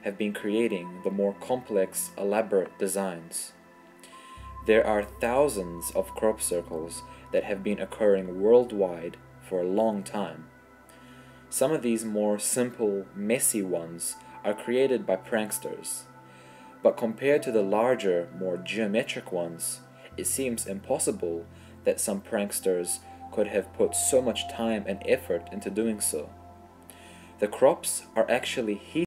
have been creating the more complex, elaborate designs. There are thousands of crop circles that have been occurring worldwide for a long time. Some of these more simple, messy ones are created by pranksters, but compared to the larger, more geometric ones, it seems impossible that some pranksters could have put so much time and effort into doing so. The crops are actually heat